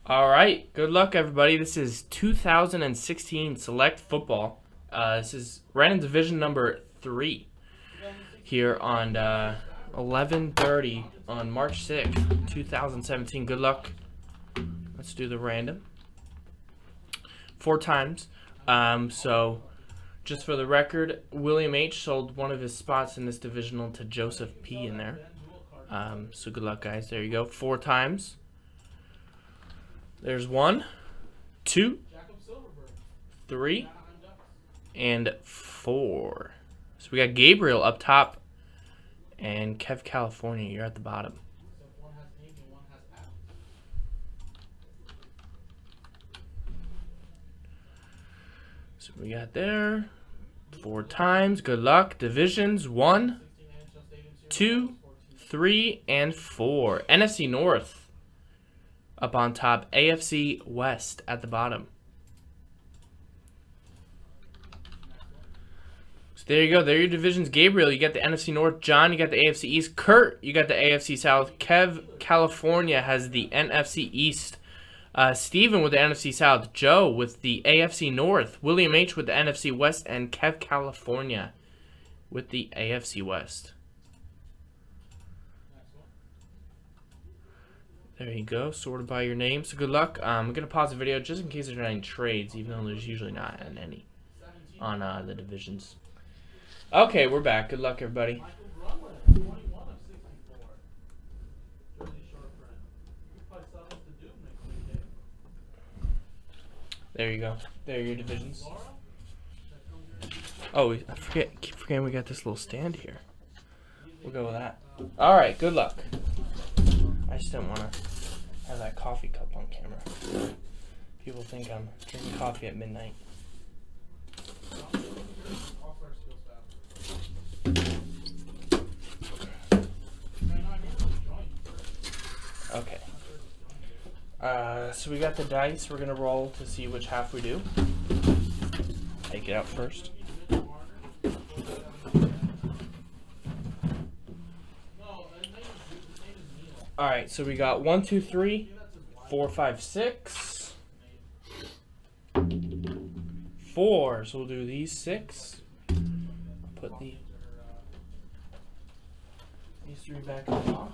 All right, good luck, everybody. This is 2016 Select Football. This is random division number 3 here on 11:30 on March 6th, 2017. Good luck. Let's do the random 4 times. So, just for the record, William H. sold one of his spots in this divisional to Joseph P. in there. So good luck, guys. There you go. 4 times. There's 1, 2, 3, and 4. So we got Gabriel up top, and Kev California, you're at the bottom. So we got there 4 times. Good luck. Divisions 1, 2, 3, and 4. NFC North up on top, AFC West at the bottom. So there you go. There are your divisions. Gabriel, you got the NFC North. John, you got the AFC East. Kurt, you got the AFC South. Kev, California, has the NFC East. Steven with the NFC South. Joe with the AFC North. William H. with the NFC West. And Kev, California with the AFC West. There you go, sorted by your name. So good luck. I'm going to pause the video just in case there's any trades, even though there's usually not any on the divisions. Okay, we're back. Good luck, everybody. There you go. There are your divisions. Oh, I keep forgetting we got this little stand here. We'll go with that. All right, good luck. I just don't want to have that coffee cup on camera. People think I'm drinking coffee at midnight. Okay. So we got the dice. We're going to roll to see which half we do. Take it out first. Alright, so we got 1, 2, 3, 4, 5, 6. 4. So we'll do these 6. I'll put these 3 back in the box.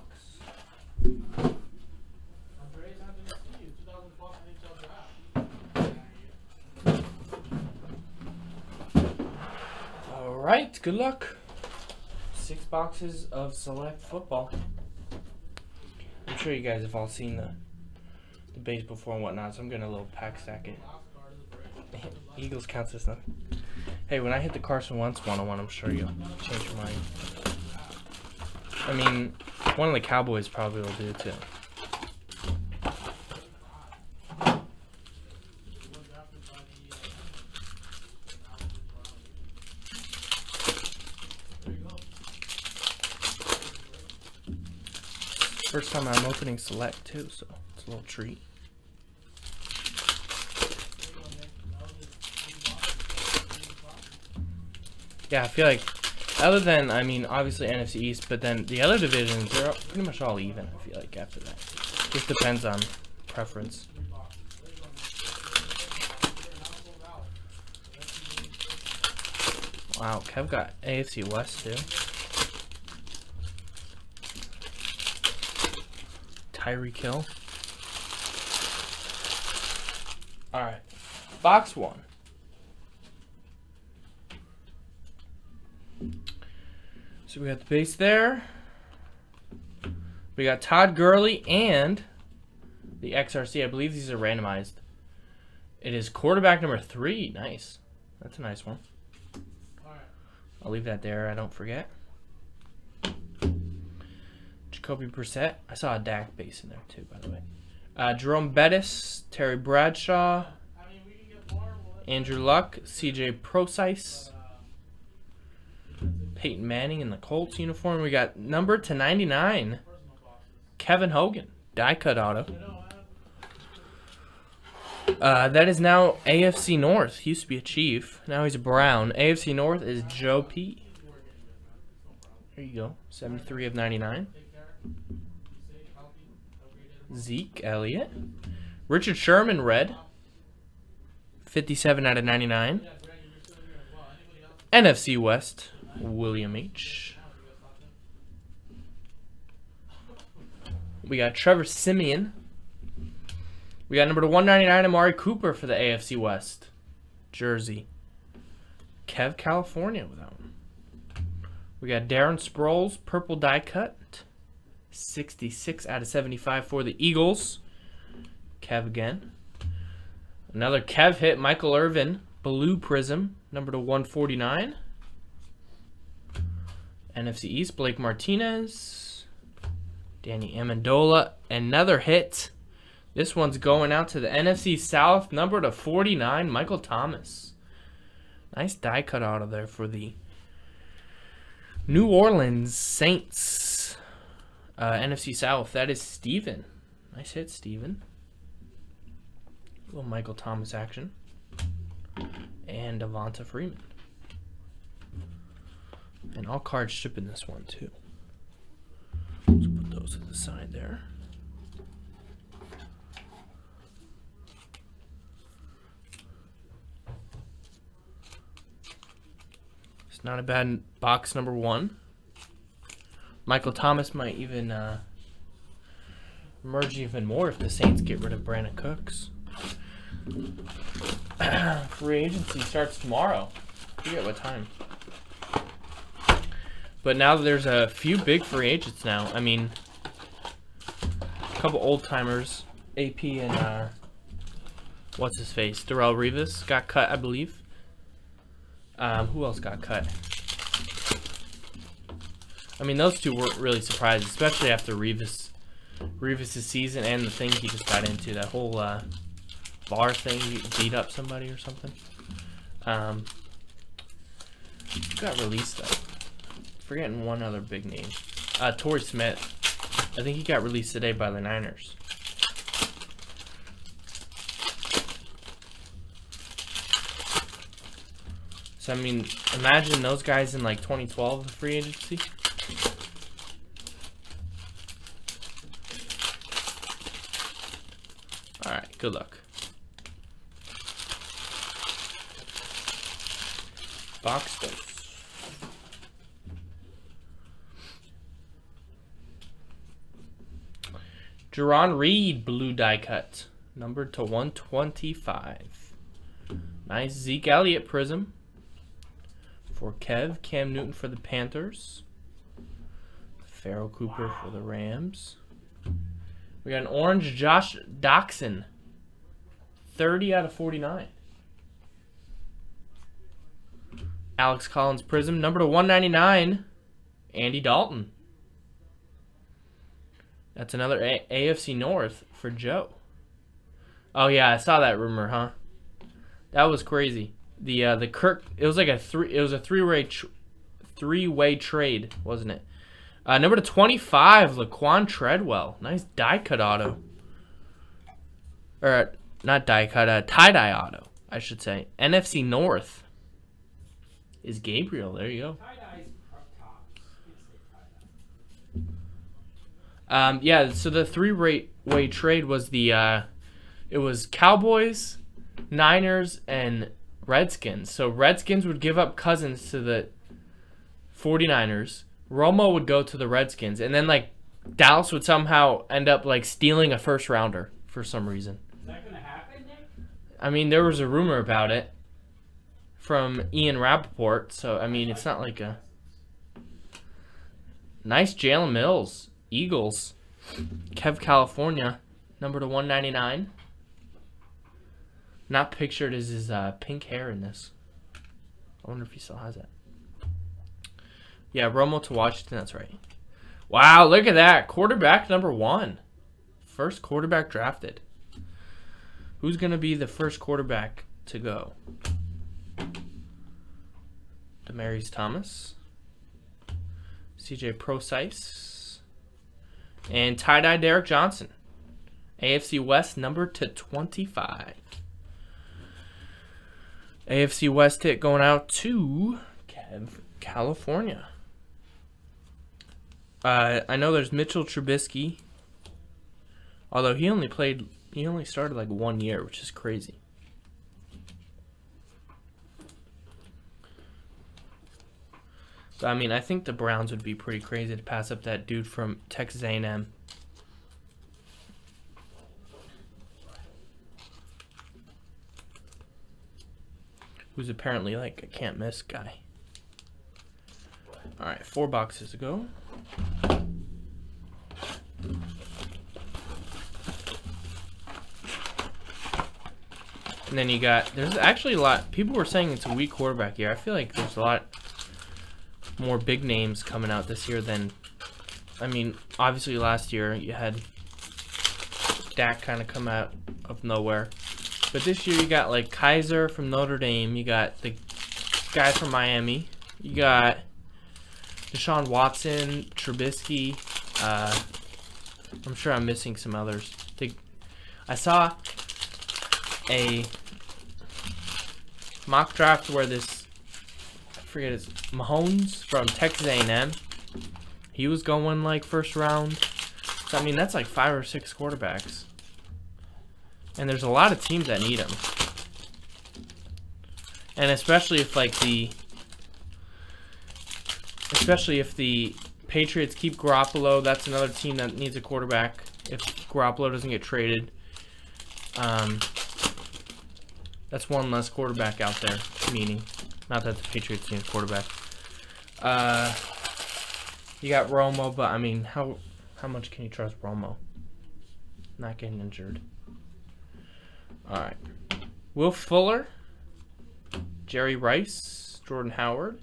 Alright, good luck. 6 boxes of Select Football. I'm sure you guys have all seen the base before and whatnot, so I'm getting a little pack stack it. Eagles counts as nothing. Hey, when I hit the Carson Wentz 101, I'm sure you'll change your mind. I mean, one of the Cowboys probably will do too. First time I'm opening Select too, so it's a little treat. Yeah, I feel like, other than, I mean, obviously NFC East, but then the other divisions, they're pretty much all even, I feel like, after that. Just depends on preference. Wow, Kev got AFC West too. Tyreek Hill. Alright. Box 1. So we got the base there. We got Todd Gurley and the XRC. I believe these are randomized. It is quarterback number 3. Nice. That's a nice one. I'll leave that there. I don't forget. Jacoby Brissett. I saw a Dak base in there too, by the way. Jerome Bettis, Terry Bradshaw, Andrew Luck, CJ Prosise, Peyton Manning in the Colts uniform. We got number /99, Kevin Hogan, die cut auto. That is now AFC North. He used to be a Chief. Now he's a Brown. AFC North is Joe P. There you go. 73 of 99. Zeke Elliott. Richard Sherman, red. 57 out of 99. NFC West, William H. We got Trevor Siemian. We got number to 199, Amari Cooper for the AFC West. Jersey. Kev, California with that one. We got Darren Sproles, purple die cut. 66 out of 75 for the Eagles. Kev again. Another Kev hit, Michael Irvin, blue prism, number to 149. NFC East, Blake Martinez. Danny Amendola, another hit. This one's going out to the NFC South, number to 49, Michael Thomas. Nice die cut auto there for the New Orleans Saints. NFC South, that is Steven. Nice hit, Steven. A little Michael Thomas action. And Devonta Freeman. And all cards ship in this one, too. Let's put those to the side there. It's not a bad box number 1. Michael Thomas might even emerge even more if the Saints get rid of Brandon Cooks. Free agency starts tomorrow. I forget what time. But now there's a few big free agents now. I mean, a couple old timers, AP and what's his face, Darrelle Revis got cut, I believe. Who else got cut? I mean, those two weren't really surprised, especially after Revis' season and the thing he just got into, that whole bar thing, he beat up somebody or something. Who got released though? Forgetting one other big name. Torrey Smith. I think he got released today by the Niners. So, I mean, imagine those guys in like 2012, the free agency. Alright, good luck. Box dose. Jerron Reed, blue die cut. Numbered to 125. Nice Zeke Elliott prism. For Kev. Cam Newton for the Panthers. Farrell Cooper for the Rams. We got an orange Josh Doxson. 30 out of 49. Alex Collins prism. Number to 199. Andy Dalton. That's another AFC North for Joe. Oh yeah, I saw that rumor, huh? That was crazy. The Kirk, it was like a three-way trade, wasn't it? Number to 25, Laquan Treadwell. Nice die cut auto. Or not die cut, tie-dye auto, I should say. NFC North is Gabriel. There you go. Yeah, so the three-way trade was it was Cowboys, Niners, and Redskins. So Redskins would give up Cousins to the 49ers. Romo would go to the Redskins. And then, like, Dallas would somehow end up, like, stealing a first-rounder for some reason. Is that going to happen, Nick? I mean, there was a rumor about it from Ian Rappaport. So, I mean, it's not like a... Nice Jalen Mills. Eagles. Kev, California. Number to 199. Not pictured as his pink hair in this. I wonder if he still has it. Yeah, Romo to Washington. That's right. Wow, look at that. Quarterback number 1. First quarterback drafted. Who's going to be the first quarterback to go? Demaryius Thomas. CJ Prosise. And tie-dye Derek Johnson. AFC West number to 25. AFC West hit going out to Kev, California. I know there's Mitchell Trubisky. Although he only played He only started like 1 year, which is crazy. So, I mean, I think the Browns would be pretty crazy to pass up that dude from Texas A&M. Who's apparently like a can't miss guy. All right, 4 boxes to go. And then you got, there's actually a lot, people were saying it's a weak quarterback year. I feel like there's a lot more big names coming out this year than, I mean, obviously last year you had Dak kind of come out of nowhere. But this year you got like Kaiser from Notre Dame, you got the guy from Miami, you got Deshaun Watson, Trubisky, I'm sure I'm missing some others. I saw a mock draft where this, I forget his, Mahomes from Texas A&M, he was going like first round. So I mean that's like 5 or 6 quarterbacks. And there's a lot of teams that need him. And especially if like especially if the Patriots keep Garoppolo, that's another team that needs a quarterback if Garoppolo doesn't get traded. That's one less quarterback out there, meaning not that the Patriots need a quarterback. You got Romo, but I mean, how much can you trust Romo? Not getting injured. All right, Will Fuller, Jerry Rice, Jordan Howard,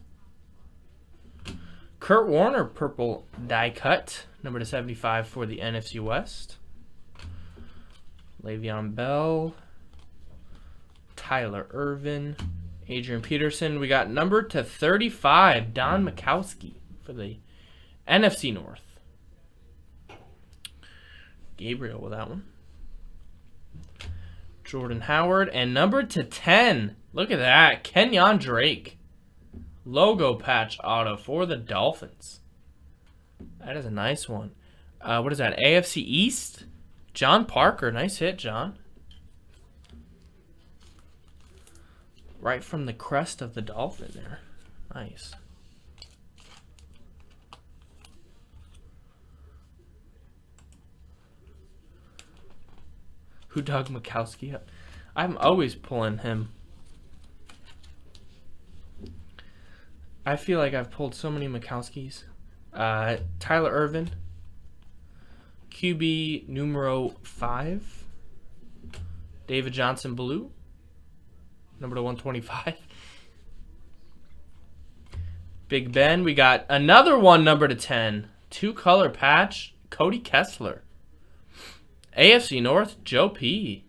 Kurt Warner, purple die cut, number to 75 for the NFC West. Le'Veon Bell, Tyler Irvin, Adrian Peterson. We got number to 35, Don Majkowski for the NFC North. Gabriel with that one. Jordan Howard, and number to 10. Look at that, Kenyon Drake. Logo patch auto for the Dolphins. That is a nice one. What is that, AFC East? John Parker, nice hit, John. Right from the crest of the Dolphin there. Nice. Who dug Majkowski up? I'm always pulling him. I feel like I've pulled so many Majkowskis. Tyler Irvin. QB numero 5. David Johnson blue. Number to 125. Big Ben. We got another one number to 10. 2-color patch. Cody Kessler. AFC North, Joe P.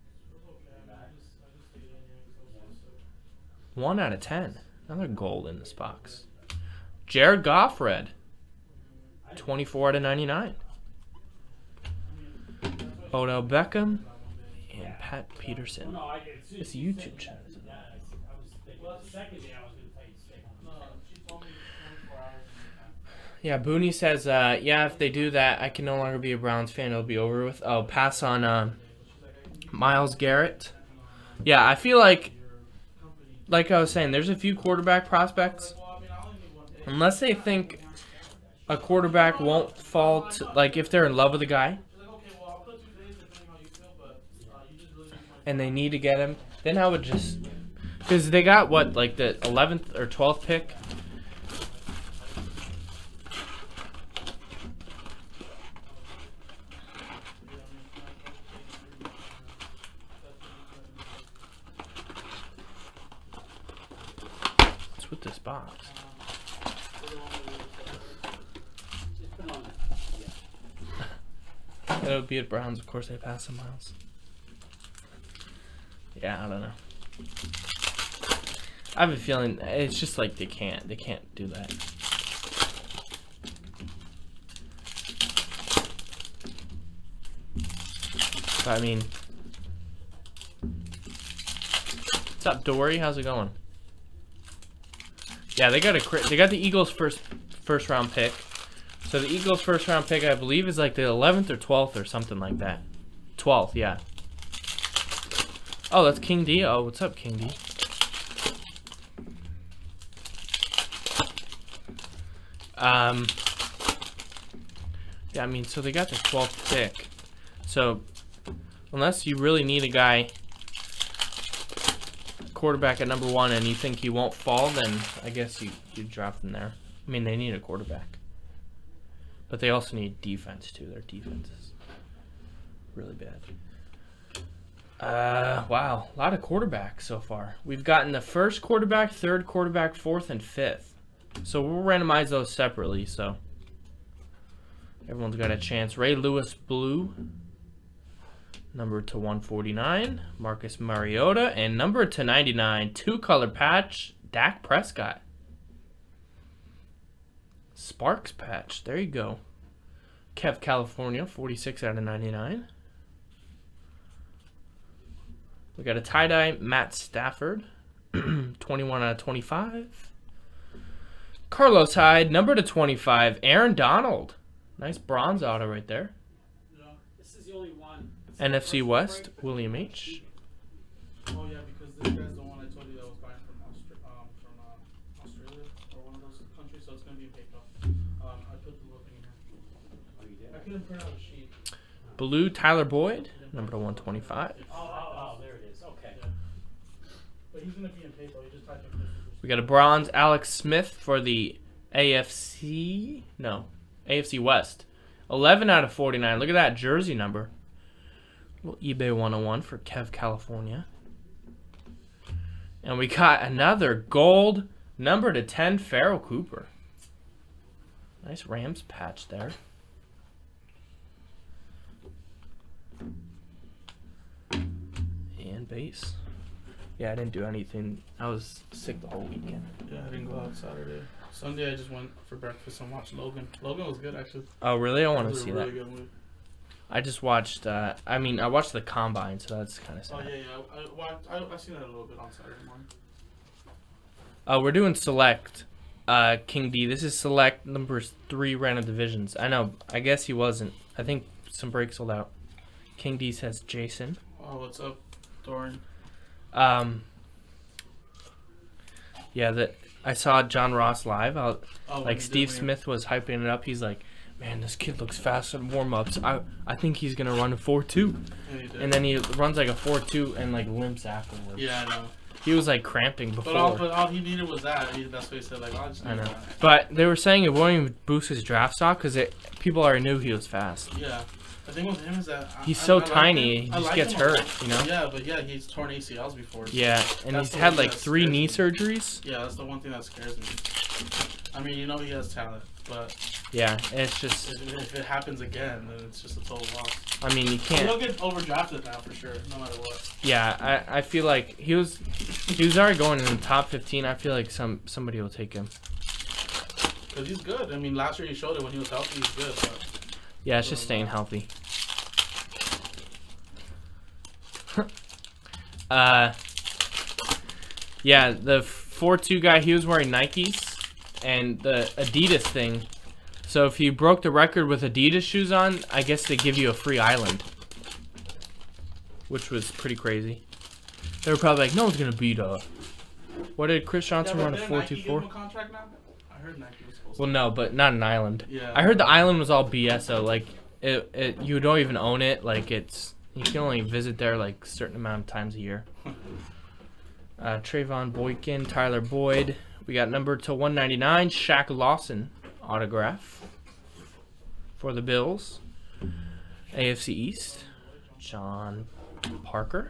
1 out of 10. Another gold in this box. Jared Goff red. 24 out of 99. Odell Beckham and Pat Peterson. This YouTube channel. Yeah, Booney says, yeah, if they do that, I can no longer be a Browns fan. It'll be over with. Oh, pass on Myles Garrett. Yeah, I feel like I was saying, there's a few quarterback prospects. Unless they think a quarterback won't fall to, like, if they're in love with a guy and they need to get him, then I would just, because they got, what, like the 11th or 12th pick? What's with this box? It would be at Browns, of course they pass some miles. Yeah, I don't know. I have a feeling it's just like they can't do that. But I mean, what's up, Dory? How's it going? Yeah, they got the Eagles first round pick. So the Eagles first round pick, I believe, is like the 11th or 12th or something like that. 12th, yeah. Oh, that's King D. Oh, what's up, King D? Yeah, I mean, so they got the 12th pick. So, unless you really need a guy, quarterback at number 1, and you think he won't fall, then I guess you drop him there. I mean, they need a quarterback. But they also need defense, too. Their defense is really bad. Wow, a lot of quarterbacks so far. We've gotten the first quarterback, third quarterback, fourth, and fifth. So we'll randomize those separately, so everyone's got a chance. Ray Lewis blue, number to 149, Marcus Mariota, and number to 99, two-color patch, Dak Prescott. Sparks patch, there you go. Kev California, 46 out of 99. We got a tie-dye, Matt Stafford, 21 out of 25. Carlos Hyde, number to 25, Aaron Donald. Nice bronze auto right there. No, this is the only one. NFC West, William H. Oh yeah, because this guy's the one I told you that was buying from Australia or one of those countries, so it's gonna be a PayPal. I put the little thing in here. Oh, you did? I couldn't print out a sheet. Blue Tyler Boyd, number to 125. Oh, there it is. Okay. Yeah. But he's gonna be in PayPal. You just type in. We got a bronze Alex Smith for the AFC West. 11 out of 49. Look at that jersey number. Little eBay 101 for Kev California. And we got another gold number to 10 Farrell Cooper. Nice Rams patch there. And base. Yeah, I didn't do anything. I was sick the whole weekend. Yeah, I didn't go out Saturday. Sunday I just went for breakfast and watched Logan. Logan was good actually. Oh really? I want to see really that. Good movie. I just watched. I watched the Combine, so that's kind of sad. Oh yeah. I seen that a little bit on Saturday morning. We're doing select. King D. This is select numbers 3 random divisions. I know. I guess he wasn't. I think some breaks sold out. King D says Jason. Oh, what's up, Doran? Yeah, that I saw John Ross live. Like Steve did Smith was hyping it up. He's like, man, this kid looks fast in warm-ups. I think he's gonna run a 4.2. And then he runs like a 4.2 and like limps afterwards. Yeah, I know. He was like cramping before. But all he needed was that. That's what he said. Like, I just need that. But they were saying it won't even boost his draft stock because people already knew he was fast. Yeah. The thing with him is that he's so tiny, he just gets hurt, you know? Yeah, but yeah, he's torn ACLs before. So yeah, and he's had like 3 knee surgeries. Yeah, that's the one thing that scares me. I mean, you know he has talent, but yeah, it's just if it happens again, then it's just a total loss. I mean, you can't. He'll get overdrafted now for sure, no matter what. Yeah, I feel like he was already going in the top 15. I feel like somebody will take him. Cause he's good. I mean, last year he showed it when he was healthy. He's good. But yeah, it's just staying healthy. Yeah, the 4.2 guy, he was wearing Nikes and the Adidas thing. So if you broke the record with Adidas shoes on, I guess they give you a free island, which was pretty crazy. They were probably like, no one's gonna beat what did Chris Johnson run a 4.24? I heard Nike was supposed well, no, but not an island. Yeah. I heard the island was all BS though. Like you don't even own it. Like you can only visit there like a certain amount of times a year. Trayvon Boykin, Tyler Boyd. We got number to 199, Shaq Lawson autograph for the Bills. AFC East, John Parker.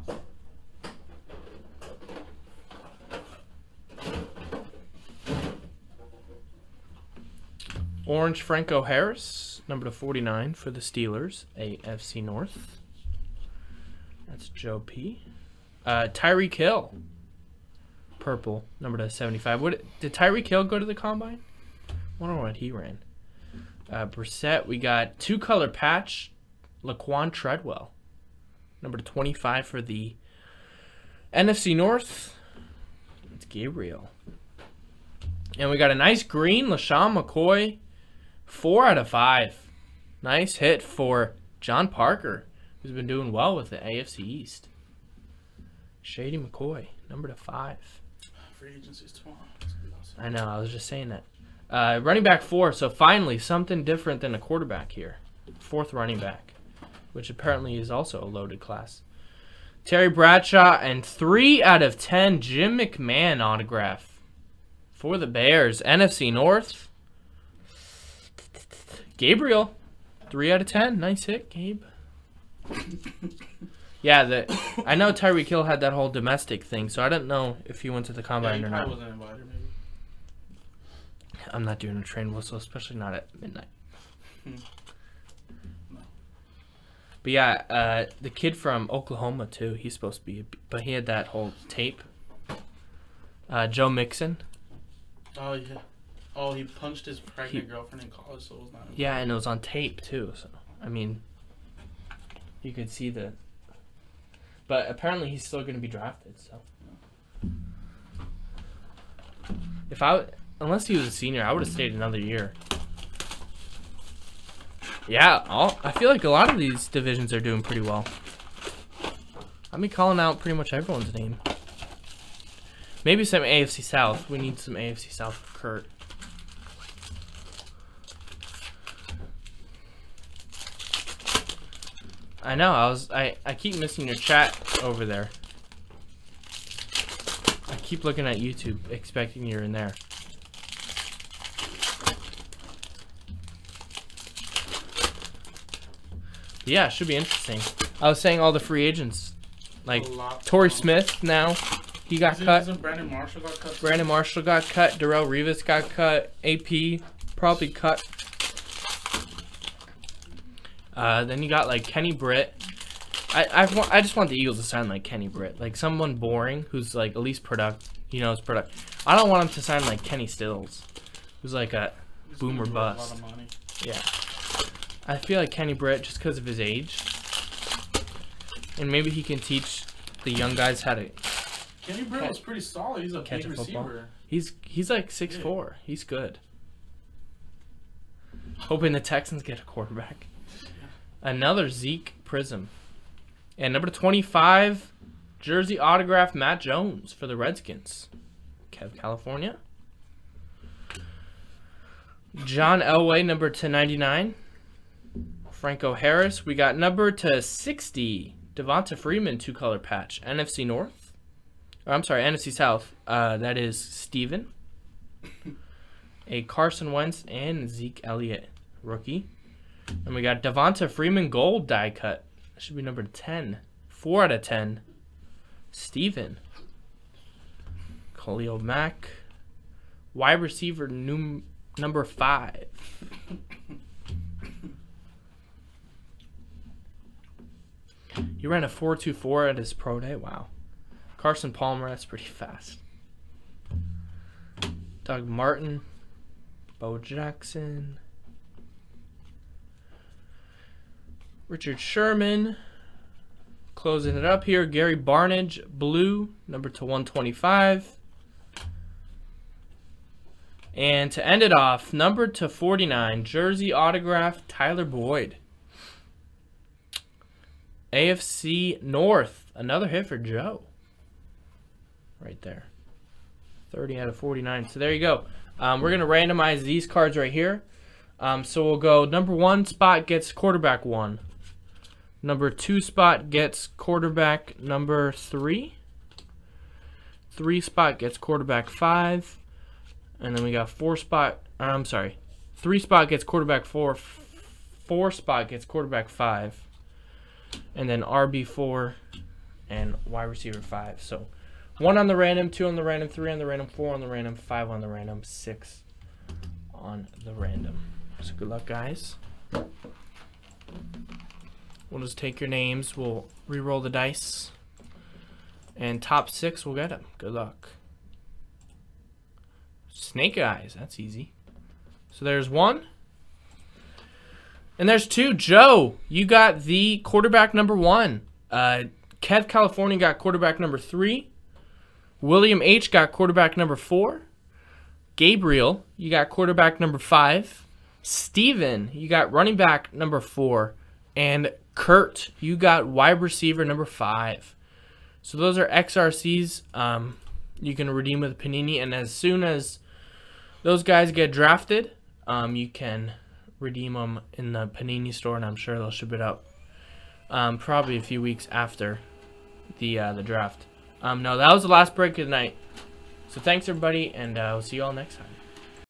Orange Franco Harris, number to 49 for the Steelers, AFC North. That's Joe P. Tyreek Hill, purple, number to 75. Did Tyreek Hill go to the Combine? I wonder what he ran. Brissett, we got 2-color patch, Laquan Treadwell, number to 25 for the NFC North. It's Gabriel. And we got a nice green, LaShawn McCoy, 4 out of 5. Nice hit for John Parker, who's been doing well with the AFC East. Shady McCoy, number to 5. Free agency's tomorrow. That's gonna be awesome. I know, I was just saying that. Running back 4, so finally something different than a quarterback here. 4th running back, which apparently is also a loaded class. Terry Bradshaw and 3 out of 10 Jim McMahon autograph for the Bears. NFC North. Gabriel, 3 out of 10. Nice hit, Gabe. Yeah, I know Tyreek Hill had that whole domestic thing, so I don't know if he went to the combine or not. Wasn't invited, maybe. I'm not doing a train whistle, especially not at midnight. No. But yeah, the kid from Oklahoma too. He's supposed to be, but he had that whole tape. Joe Mixon. Oh yeah. Oh, he punched his pregnant girlfriend in college, so it was not. Yeah, and it was on tape too. So I mean, you could see the. But apparently he's still going to be drafted. So unless he was a senior, I would have stayed another year. Yeah, I feel like a lot of these divisions are doing pretty well. I've been calling out pretty much everyone's name. Maybe some AFC South. We need some AFC South for Kurt. I know, I keep missing your chat over there. I keep looking at YouTube, expecting you're in there. Yeah, it should be interesting. I was saying all the free agents, like Torrey Smith now, he got cut. Brandon Marshall got cut. Brandon Marshall got cut. Darrelle Revis got cut. AP probably cut. Then you got like Kenny Britt. I just want the Eagles to sign like Kenny Britt, like someone boring who's like at least is product. I don't want him to sign like Kenny Stills, who's like a boomer bust. Yeah. I feel like Kenny Britt, just because of his age, and maybe he can teach the young guys how to. Kenny Britt was pretty solid. He's a big receiver. He's like 6'4". Yeah. He's good. Hoping the Texans get a quarterback. Another Zeke Prism, and number 25, jersey autograph Matt Jones for the Redskins. Kev, California. John Elway, number 299. Franco Harris. We got number to 60. Devonta Freeman, 2-color patch. NFC North. Or, I'm sorry, NFC South. That is Steven. A Carson Wentz and Zeke Elliott rookie. And we got Devonta Freeman gold die cut. That should be number 10. 4 out of 10. Steven. Khalil Mack. Wide receiver number 5. He ran a 4.24 at his pro day. Wow. Carson Palmer, that's pretty fast. Doug Martin. Bo Jackson. Richard Sherman. Closing it up here. Gary Barnidge, blue, number to 125. And to end it off, number to 49, jersey autograph, Tyler Boyd. AFC North, another hit for Joe. Right there. 30 out of 49. So there you go. We're going to randomize these cards right here. So we'll go number 1 spot gets quarterback 1. Number 2 spot gets quarterback number 3. 3 spot gets quarterback 5. And then we got 3 spot gets quarterback 4. 4 spot gets quarterback 5. And then RB4 and wide receiver 5. So 1 on the random, 2 on the random, 3 on the random, 4 on the random, 5 on the random, 6 on the random. So good luck, guys. We'll just take your names. We'll re-roll the dice. And top 6 will get them. Good luck. Snake eyes. That's easy. So there's 1. And there's 2. Joe, you got the quarterback number 1. Kev, California got quarterback number 3. William H. got quarterback number 4. Gabriel, you got quarterback number 5. Steven, you got running back number 4. And Kurt, you got wide receiver number 5. So those are XRCs. You can redeem with Panini, and as soon as those guys get drafted, you can redeem them in the Panini store, and I'm sure they'll ship it out probably a few weeks after the draft. No, that was the last break of the night. So thanks everybody, and we'll see you all next time.